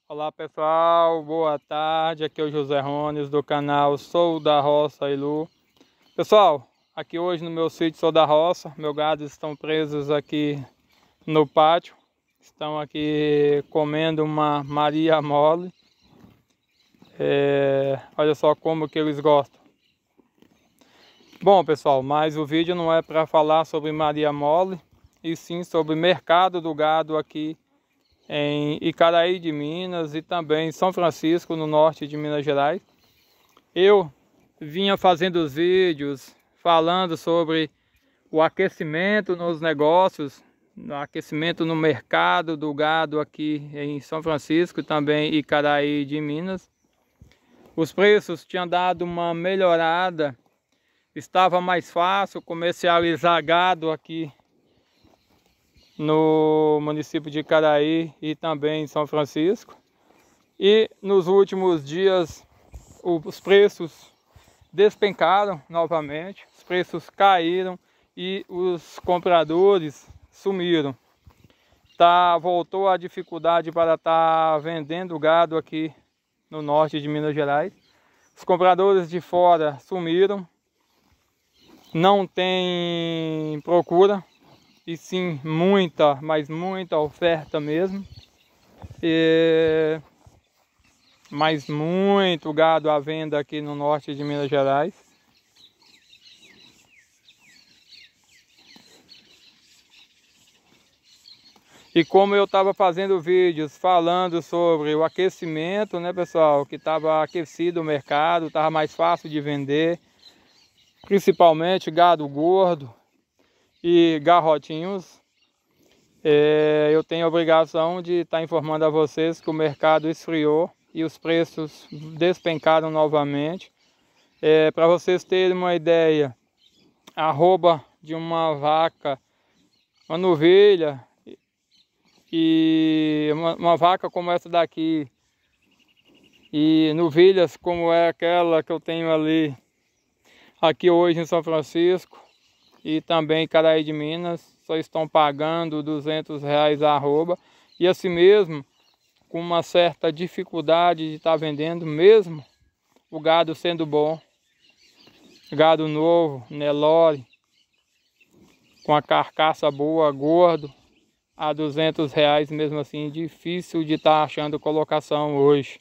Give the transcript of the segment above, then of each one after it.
Olá pessoal, boa tarde, aqui é o José Rones do canal Sou da Roça Ilu. Pessoal, aqui hoje no meu sítio Sou da Roça, meus gados estão presos aqui no pátio. Estão aqui comendo uma Maria Mole. Olha só como que eles gostam. Bom pessoal, mas o vídeo não é para falar sobre Maria Mole, e sim sobre o mercado do gado aqui em Icaraí de Minas e também em São Francisco, no norte de Minas Gerais. Eu vinha fazendo os vídeos falando sobre o aquecimento nos negócios, o aquecimento no mercado do gado aqui em São Francisco e também Icaraí de Minas. Os preços tinham dado uma melhorada, estava mais fácil comercializar gado aqui no município de Icaraí e também em São Francisco. E nos últimos dias os preços despencaram novamente, os preços caíram e os compradores sumiram. Voltou a dificuldade para estar vendendo gado aqui no norte de Minas Gerais. Os compradores de fora sumiram, não tem procura, e sim muita, mas muita oferta mesmo. Mas muito gado à venda aqui no norte de Minas Gerais. E como eu estava fazendo vídeos falando sobre o aquecimento, né pessoal, que estava aquecido o mercado, estava mais fácil de vender, principalmente gado gordo e garrotinhos, eu tenho a obrigação de estar informando a vocês que o mercado esfriou e os preços despencaram novamente. Para vocês terem uma ideia, a arroba de uma vaca, uma novilha e uma vaca como essa daqui e novilhas como é aquela que eu tenho ali aqui hoje em São Francisco e também Icaraí de Minas, só estão pagando R$200 a arroba, e assim mesmo com uma certa dificuldade de estar vendendo, mesmo o gado sendo bom, gado novo, Nelore, com a carcaça boa, gordo, a R$200 mesmo assim, difícil de estar achando colocação hoje.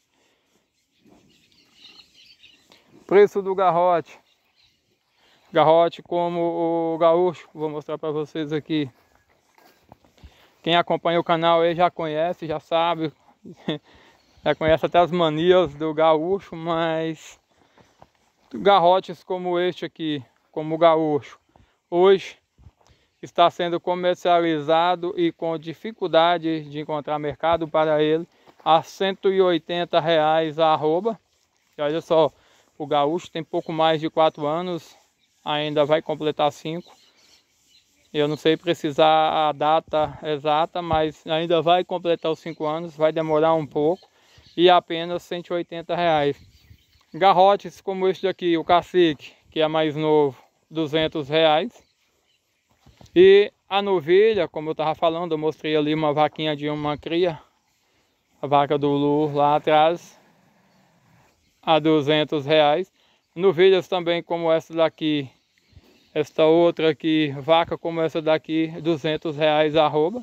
Preço do garrote. Garrote como o gaúcho, vou mostrar para vocês aqui. Quem acompanha o canal aí já conhece, já sabe, já conhece até as manias do gaúcho, mas garrotes como este aqui, como o gaúcho, hoje está sendo comercializado e com dificuldade de encontrar mercado para ele a R$180 a arroba. E olha só, o gaúcho tem pouco mais de 4 anos, ainda vai completar 5. Eu não sei precisar a data exata, mas ainda vai completar os 5 anos, vai demorar um pouco, e apenas R$180. Garrotes como este daqui, o cacique, que é mais novo, R$200. E a novilha, como eu estava falando, eu mostrei ali uma vaquinha de uma cria, a vaca do Lu lá atrás, a R$200. Novilhas também como essa daqui, esta outra aqui, vaca como essa daqui, R$200 a arroba.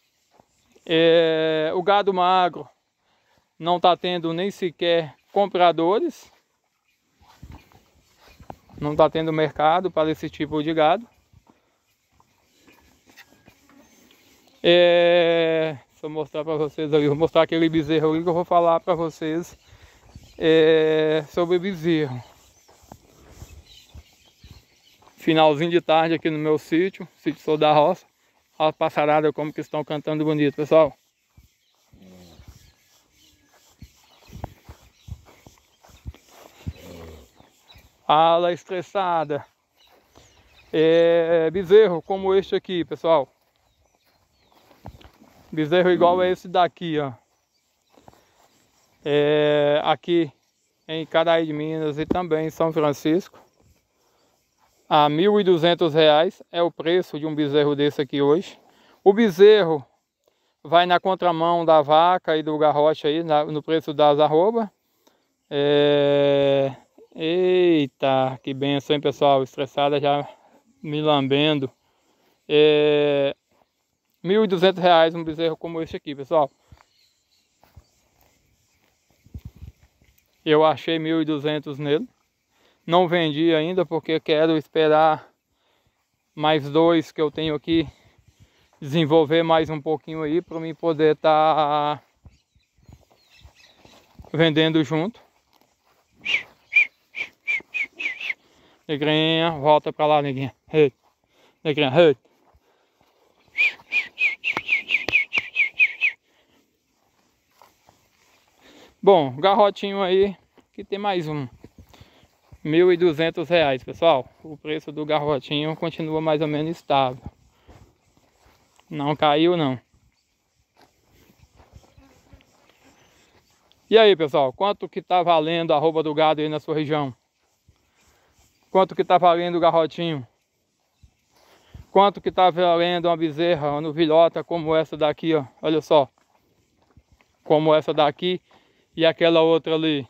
O gado magro não está tendo nem sequer compradores, não está tendo mercado para esse tipo de gado. Deixa eu mostrar para vocês ali, vou mostrar aquele bezerro ali que eu vou falar para vocês sobre bezerro. Finalzinho de tarde aqui no meu sítio Sou da Roça. Olha a passarada como que estão cantando bonito, pessoal. Ala estressada. Bezerro como este aqui, pessoal. Bezerro igual a esse daqui, ó. Aqui em Icaraí de Minas e também em São Francisco. A R$1.200 é o preço de um bezerro desse aqui hoje. O bezerro vai na contramão da vaca e do garrote aí, no preço das arrobas. Eita, que benção, hein, pessoal? Estressada já me lambendo. R$ 1.200 um bezerro como esse aqui, pessoal. Eu achei 1.200 nele. Não vendi ainda porque quero esperar mais dois que eu tenho aqui desenvolver mais um pouquinho aí para mim poder estar vendendo junto. Negrinha, volta pra lá, neguinha. Hey. Negrinha, hey. Bom, garrotinho aí, que tem mais um. R$ 1.200, pessoal. O preço do garrotinho continua mais ou menos estável. Não caiu, não. E aí, pessoal, quanto que tá valendo a arroba do gado aí na sua região? Quanto que tá valendo o garrotinho? Quanto que tá valendo uma bezerra, uma novilhota como essa daqui, ó? Olha só. Como essa daqui e aquela outra ali.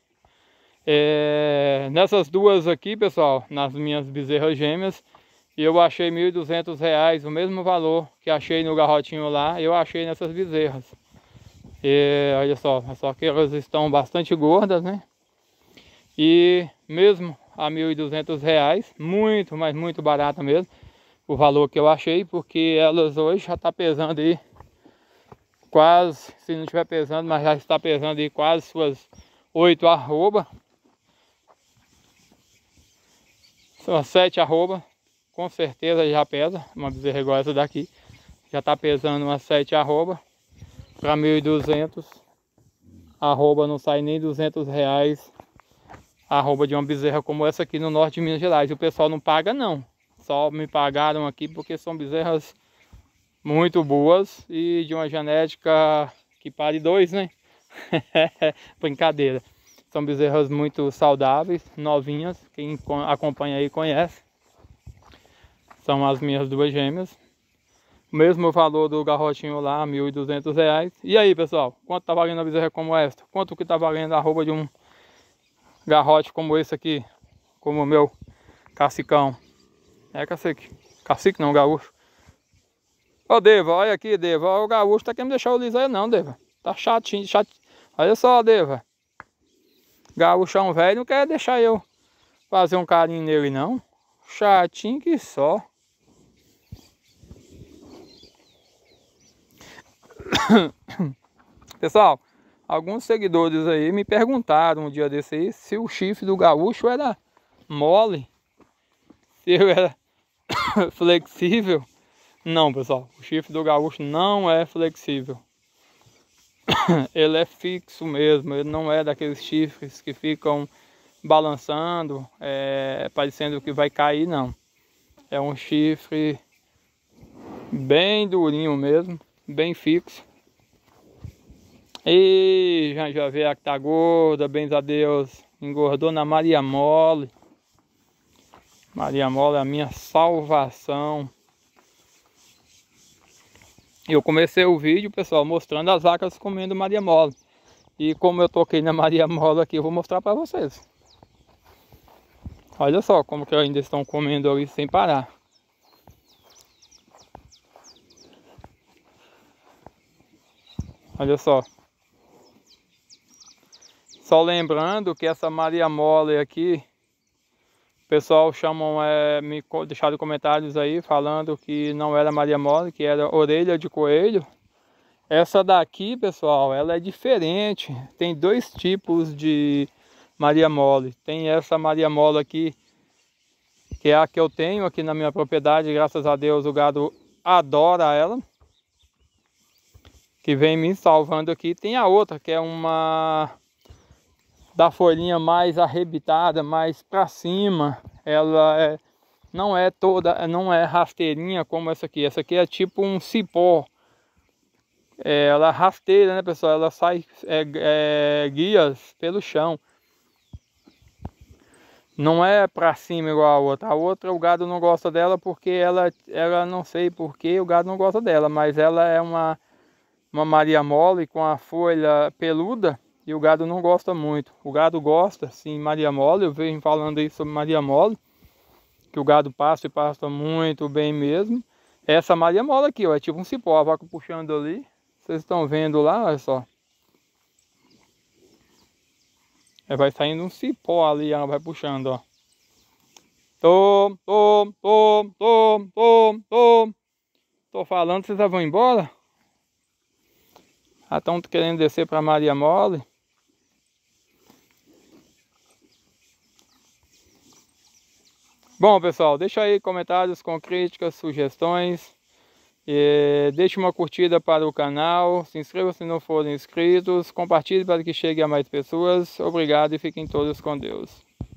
Nessas duas aqui, pessoal, nas minhas bezerras gêmeas, eu achei R$ 1.200, o mesmo valor que achei no garrotinho lá, eu achei nessas bezerras. Olha só que elas estão bastante gordas, né? E mesmo a R$ 1.200, muito, mas muito barata mesmo, o valor que eu achei, porque elas hoje já tá pesando aí quase, se não estiver pesando, mas já está pesando aí quase suas 8 arroba. São 7 arroba, com certeza já pesa, uma bezerra igual essa daqui. Já está pesando umas 7 arroba. Para 1.200, arroba não sai nem R$ 200 arroba de uma bezerra como essa aqui no norte de Minas Gerais. E o pessoal não paga não, só me pagaram aqui porque são bezerras muito boas e de uma genética que pare 2, né? Brincadeira. São bezerras muito saudáveis, novinhas. Quem acompanha aí conhece. São as minhas duas gêmeas. O mesmo valor do garrotinho lá, R$ 1.200. E aí, pessoal? Quanto tá valendo a bezerra como esta? Quanto que tá valendo a arroba de um garrote como esse aqui? Como o meu cacicão. É cacique. Cacique não, gaúcho. Ô, Deva, olha aqui, Deva. O gaúcho tá querendo me deixar eu lisar não, Deva. Tá chatinho, chatinho. Olha só, Deva. Gaúchão velho não quer deixar eu fazer um carinho nele, não. Chatinho que só. Pessoal, alguns seguidores aí me perguntaram um dia desse aí se o chifre do gaúcho era mole, se eu era flexível. Não, pessoal, o chifre do gaúcho não é flexível. Ele é fixo mesmo, ele não é daqueles chifres que ficam balançando, parecendo que vai cair, não. É um chifre bem durinho mesmo, bem fixo. E já vê a que tá gorda, bens a Deus, engordou na Maria Mole. Maria Mole é a minha salvação. Eu comecei o vídeo, pessoal, mostrando as vacas comendo Maria Mole. E como eu toquei na Maria Mole aqui, eu vou mostrar para vocês. Olha só como que ainda estão comendo ali sem parar. Olha só. Só lembrando que essa Maria Mole aqui, o pessoal chamam, me deixaram comentários aí falando que não era Maria Mole, que era orelha de coelho. Essa daqui, pessoal, ela é diferente. Tem dois tipos de Maria Mole. Tem essa Maria Mole aqui, que é a que eu tenho aqui na minha propriedade. Graças a Deus o gado adora ela, que vem me salvando aqui. Tem a outra, que é uma da folhinha mais arrebitada, mais para cima. Ela não é toda, não é rasteirinha como essa aqui. Essa aqui é tipo um cipó. Ela é rasteira, né, pessoal? Ela sai guias pelo chão. Não é para cima igual a outra. A outra o gado não gosta dela porque ela não sei porque o gado não gosta dela, mas ela é uma uma Maria Mole com a folha peluda e o gado não gosta muito. O gado gosta, sim, Maria Mole. Eu venho falando aí sobre Maria Mole, que o gado passa e passa muito bem mesmo. Essa Maria Mole aqui, ó, é tipo um cipó, a vaca puxando ali. Vocês estão vendo lá, olha só. Vai saindo um cipó ali, ela vai puxando, ó. Tom, tom, tom, tom, tom, tom. Tô falando, vocês já vão embora? Já estão querendo descer para Maria Mole. Bom, pessoal, deixa aí comentários com críticas, sugestões. Deixe uma curtida para o canal. Se inscreva se não forem inscritos. Compartilhe para que chegue a mais pessoas. Obrigado e fiquem todos com Deus.